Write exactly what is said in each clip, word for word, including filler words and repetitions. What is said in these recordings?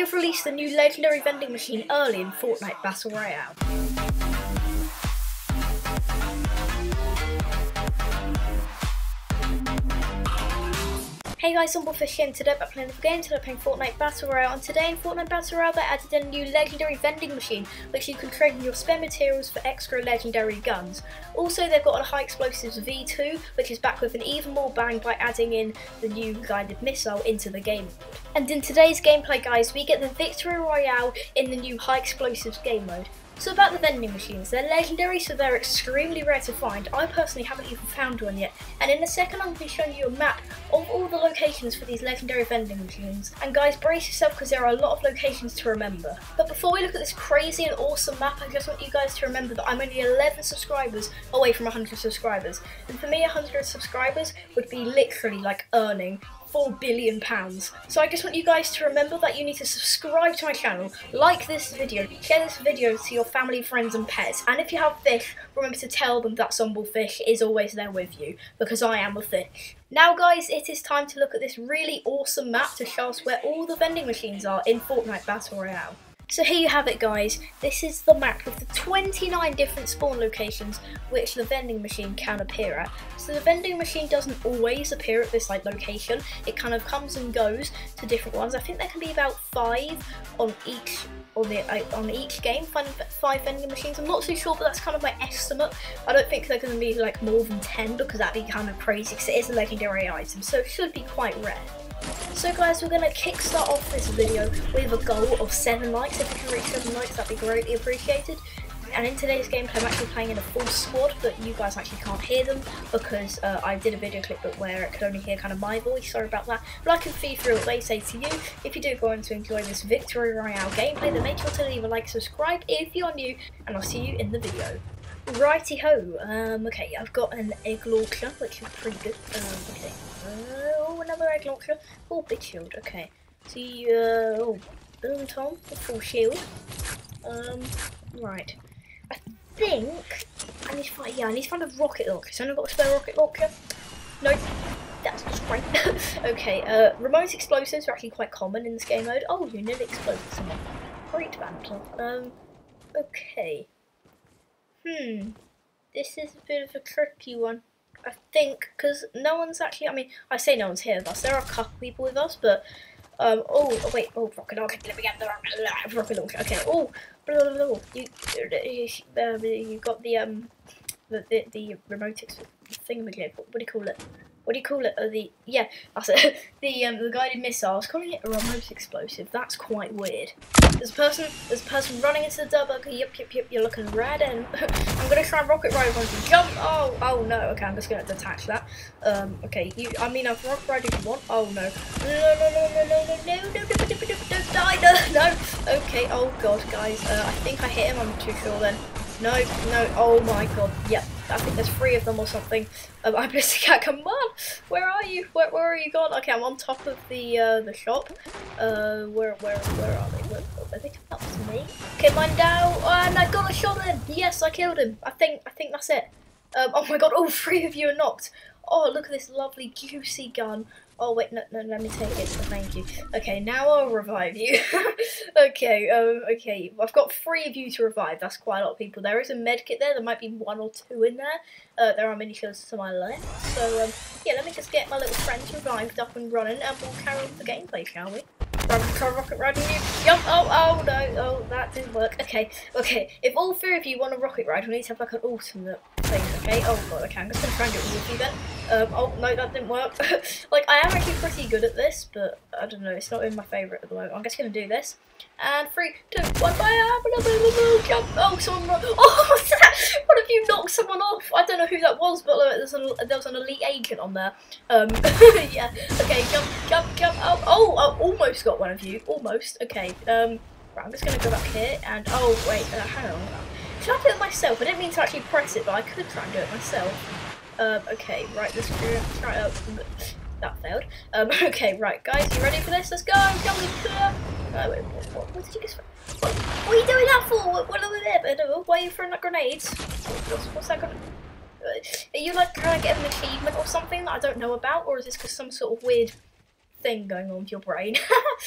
have released the new legendary vending machine early in Fortnite Battle Royale. Hey guys, Subscrbe here, and today I'm playing another game. Today I'm playing Fortnite Battle Royale, and today in Fortnite Battle Royale they added a new legendary vending machine which you can trade in your spare materials for extra legendary guns. Also, they've got a high explosives V two which is back with an even more bang by adding in the new guided missile into the game mode. And in today's gameplay guys, we get the Victory Royale in the new high explosives game mode. So about the vending machines, they're legendary, so they're extremely rare to find. I personally haven't even found one yet, and in a second I'm going to be showing you a map of all the locations for these legendary vending machines. And guys, brace yourself because there are a lot of locations to remember. But before we look at this crazy and awesome map, I just want you guys to remember that I'm only eleven subscribers away from one hundred subscribers. And for me, one hundred subscribers would be literally like earning four billion pounds. So I just want you guys to remember that you need to subscribe to my channel, like this video, share this video to your family, friends and pets, and if you have fish, remember to tell them that Subscrbe is always there with you, because I am a fish. Now guys, it is time to look at this really awesome map to show us where all the vending machines are in Fortnite Battle Royale. So here you have it guys, this is the map with the twenty-nine different spawn locations which the vending machine can appear at. So the vending machine doesn't always appear at this like location, it kind of comes and goes to different ones. I think there can be about five on each on, the, uh, on each game, five, five vending machines. I'm not too sure, but that's kind of my estimate. I don't think they're going to be like more than ten because that'd be kind of crazy because it is a legendary item, so it should be quite rare. So guys, we're going to kickstart off this video with a goal of seven likes. If we can reach seven likes, that'd be greatly appreciated. And in today's gameplay, I'm actually playing in a full squad, but you guys actually can't hear them because uh, I did a video clip where it could only hear kind of my voice. Sorry about that. But I can feed through what they say to you. If you do go on to enjoy this Victory Royale gameplay, then make sure to leave a like, subscribe if you're new, and I'll see you in the video. Righty ho. Um, okay, I've got an egg launcher, which is pretty good. Um, okay. Oh, another egg launcher. Oh, big shield. Okay. See, uh, oh, boom, Tom, full shield. Um, right. I think I need to find. Yeah, I need to find a rocket launcher. So I've got a spare rocket launcher. Nope. That's just great. Okay. Uh, remote explosives are actually quite common in this game mode. Oh, you nearly exploded someone. Great banter. Um. Okay. Hmm. This is a bit of a tricky one. I think, because no one's actually, I mean, I say no one's here with us, there are a couple people with us, but, um, oh, oh wait, oh, rocket launcher, let me get the rocket launcher, okay, oh, blah, blah, blah, you, uh, you got the, um, the, the, the remote thingamajig, what do you call it? What do you call it? Uh, the yeah, that's it. the um, the guided missile. I was calling it a remote explosive. That's quite weird. There's a person. There's a person running into the double. Yep, yep, yep. You're looking red, and I'm gonna try and rocket ride one. Jump! Oh, oh no. Okay, I'm just gonna detach that. Um. Okay. You. I mean, I've rocket ride if you want. Oh no. No, no, no, no, no, no, no, no, no, no, don't die. No, no. Okay. Oh god, guys. Uh, I think I hit him. I'm not too sure then. No, no, oh my god, yep, I think there's three of them or something. Um, I'm just, come on, where are you? Where, where are you gone? Okay, I'm on top of the uh, the shop. Uh, where, where, where are they? Where, are they coming up to me? Okay, mine down, and I got a shot in. Yes, I killed him. I think, I think that's it. Um, oh my god, all three of you are knocked. Oh, look at this lovely, juicy gun. Oh wait, no, no, let me take it. Thank you. Okay, now I'll revive you. okay, um, okay. I've got three of you to revive. That's quite a lot of people. There is a medkit there. There might be one or two in there. Uh, there are mini shields to my left. So um, yeah, let me just get my little friends revived up and running, and we'll carry on with the gameplay, shall we? Try rocket riding you. Jump! Oh, oh no! Oh, that didn't work. Okay, okay. If all three of you want a rocket ride, we need to have like an alternate thing. Okay. Oh god. Okay. I'm just gonna try and do it with you then. Um. Oh no, that didn't work. Like I am actually pretty good at this, but I don't know. It's not in my favourite at the moment. I'm just gonna do this. And three, two, one, fire! Jump! Oh, someone run! Oh, what's that? What have you knocked someone off? I don't know who that was, but uh, there's a, there was an elite agent on there. Um, yeah. Okay, jump, jump, jump! Oh, oh, I almost got one of you. Almost. Okay. Um, right, I'm just gonna go back here and oh wait, uh, hang on. Should I do it myself? I didn't mean to actually press it, but I could try and do it myself. Um, okay, right. Let's try it out. That failed. Um, okay, right, guys, you ready for this? Let's go! Jump! Uh, wait, what, what did you just... What, what are you doing that for? What, what are we there? Why are you throwing like grenades? What's, what's that grenade? Are you like trying to get an achievement or something that I don't know about? Or is this just some sort of weird thing going on with your brain?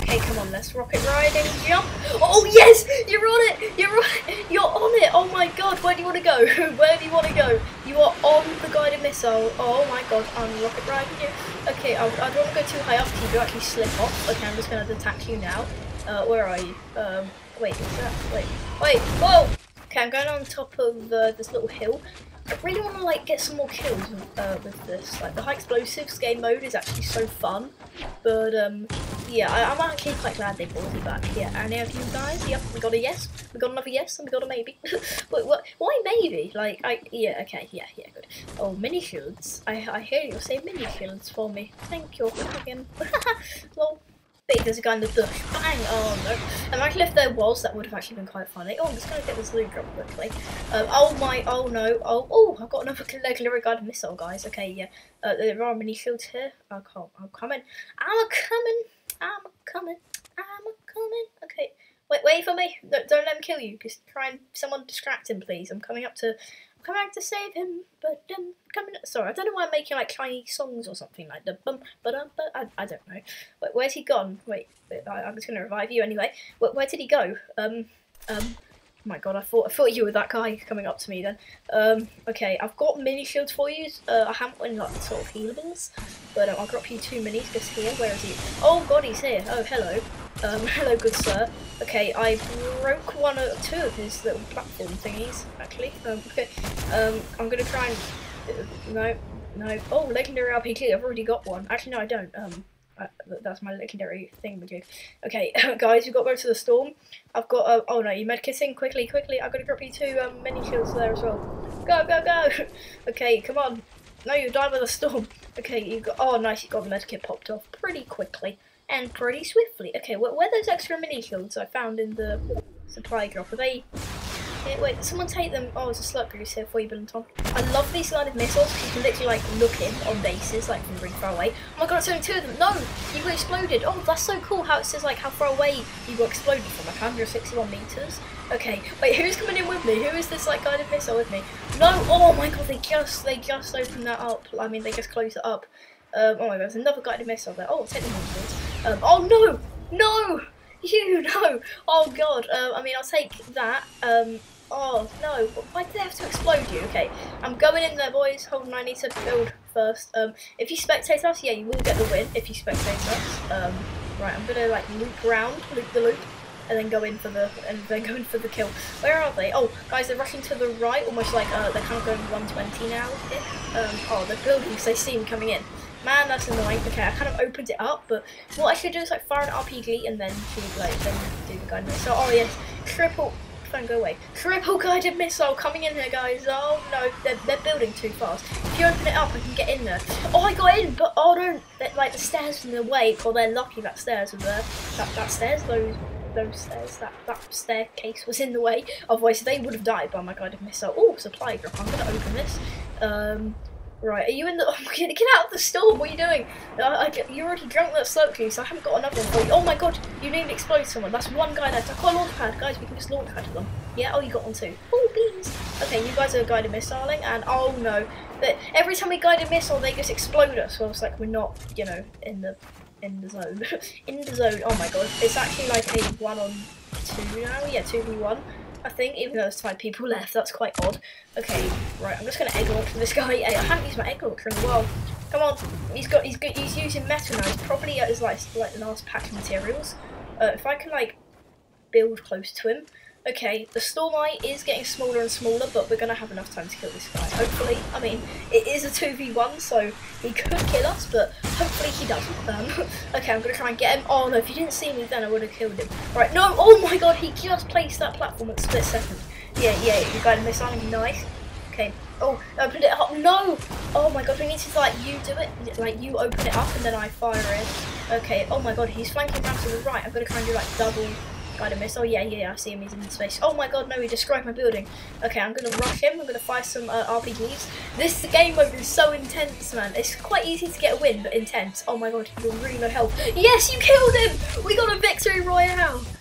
Okay, come on, let's rocket ride and jump. Oh yes, you're on it. You're on it. You're on it. Oh my god, where do you want to go? Where do you want to go? You are on the guided missile. Oh my god, I'm rocket riding you. Okay, I, I don't want to go too high up because you do actually slip off. Okay, I'm just going to detach you now. Uh, where are you? Um, wait, is that? Wait, wait, whoa. Okay, I'm going on top of uh, this little hill. I really want to like get some more kills uh, with this. Like the high explosives game mode is actually so fun, but um, yeah, I, I'm actually quite glad they brought it back. Yeah, any of you guys? Yep, we got a yes, we got another yes, and we got a maybe. Wait, what? Why maybe? Like I yeah, okay, yeah, yeah, good. Oh, mini shields. I I hear you say mini shields for me. Thank you again. Well. Wait, there's a guy in the bush. Bang! Oh no. Imagine if there was, that would have actually been quite funny. Oh, I'm just going to get this loot drop quickly. Um, oh my, oh no. Oh, oh, I've got another legendary guided missile, guys. Okay, yeah. Uh, there are mini shields here. Oh, come, I'm coming. I'm a coming. I'm a coming. I'm a coming. Okay. Wait, wait for me. No, don't let him kill you. Just try and someone distract him, please. I'm coming up to. I'm coming back to save him, but um, coming. Sorry, I don't know why I'm making like Chinese songs or something like the bum, but um, but I, I don't know. Wait, where's he gone? Wait, wait I, I'm just gonna revive you anyway. Where, where did he go? Um, um. Oh my god, I thought I thought you were that guy coming up to me then. Um, okay, I've got mini shields for you. Uh, I haven't got any like sort of healables, but um, I'll drop you two minis just here. Where is he? Oh god, he's here. Oh hello. Um, hello, good sir. Okay, I broke one or two of his little platform thingies, actually. Um, okay, um, I'm gonna try and... Uh, no, no. Oh, legendary R P G, I've already got one. Actually, no, I don't. Um, uh, that's my legendary thing, but okay, guys, we've got to go to the storm. I've got... Uh, oh, no, you medkitting? Quickly, quickly. I've got to drop you two um, mini shields there as well. Go, go, go! Okay, come on. No, you died with a storm. Okay, you got... Oh, nice, you got the medkit popped off pretty quickly. And pretty swiftly. Okay, where, where are those extra mini shields I found in the supply drop? Are they... Yeah, wait, someone take them. Oh, it's a slurp goose here for you, Bill and Tom. I love these guided missiles because you can literally like look in on bases like from really far away. Oh my god, it's only two of them. No, you got exploded. Oh, that's so cool how it says like how far away you got exploded from, like one hundred sixty-one meters. Okay, wait, who's coming in with me? Who is this like guided missile with me? No, oh my god, they just they just opened that up. I mean, they just closed it up. Um, oh my god, there's another guided missile there. Oh, take the missiles. Um, oh no, no, you no. Oh god. Um, I mean, I'll take that. Um, oh no, why did they have to explode you? Okay, I'm going in there, boys. Hold on, I need to build first. Um, if you spectate us, yeah, you will get the win. If you spectate us, um, right, I'm gonna like loop around, loop the loop, and then go in for the and then go in for the kill. Where are they? Oh, guys, they're rushing to the right, almost like uh, they're kind of going one twenty now. Um, oh, they're building because they see me coming in. Man, that's annoying. Okay, I kind of opened it up, but what I should do is like fire an R P G and then shoot like then do the guided missile. Oh yes, triple. Don't go away. Triple guided missile coming in here, guys. Oh no, they're they're building too fast. If you open it up, I can get in there. Oh, I got in, but oh no, they're, like the stairs in the way. Well, they're lucky that stairs were there. That that stairs, those those stairs, that that staircase was in the way. Otherwise, they would have died by my guided missile. Oh, supply drop. I'm gonna open this. Um. Right, are you in the... Oh my god, get out of the storm, what are you doing? Uh, I, you already drank that slurp juice, so I haven't got another one for you. Oh my god, you need to explode someone. That's one guy left. I've got a launch pad. Guys, we can just launch pad them. Yeah, oh, you got one too. Oh, beans. Okay, you guys are guided missiling, and oh no. But every time we guided missile, they just explode us. Well, it's like we're not, you know, in the in the zone. in the zone. Oh my god, it's actually like a one on two now. Yeah, two v one. I think, even though there's five people left, that's quite odd. Okay, right, I'm just gonna egg launch this guy. I haven't used my egg launcher in a while. Come on, he's got, he's got, he's using metal now. He's probably at his like, like the last pack of materials. Uh, if I can like build close to him. Okay, the Stormite is getting smaller and smaller, but we're gonna have enough time to kill this guy. Hopefully, I mean, it is a two v one, so he could kill us, but hopefully he doesn't. Um, okay, I'm gonna try and get him. Oh no, if you didn't see me, then I would have killed him. Right, no, oh my god, he just placed that platform at a split second. Yeah, yeah, you got him missiling, nice. Okay. Oh, opened it up. No! Oh my god, we need to like you do it. Like you open it up and then I fire in. Okay. Oh my god, he's flanking down to the right. I'm gonna try and do like double guided missile. Oh yeah, yeah, I see him. He's in space. Oh my god, no, he destroyed my building. Okay, I'm gonna rush him. I'm gonna fire some uh, R P Gs. This game mode is so intense, man. It's quite easy to get a win, but intense. Oh my god, you're really no help. Yes, you killed him. We got a victory royale.